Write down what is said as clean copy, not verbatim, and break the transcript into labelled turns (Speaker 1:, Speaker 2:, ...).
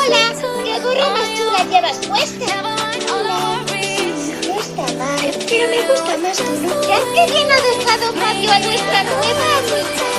Speaker 1: Hola, ¿qué gorra más chula llevas puesta?
Speaker 2: Hola, no está mal, pero me gusta más tu look.
Speaker 1: ¡Qué bien ha dejado Fabio a nuestra nueva amiga!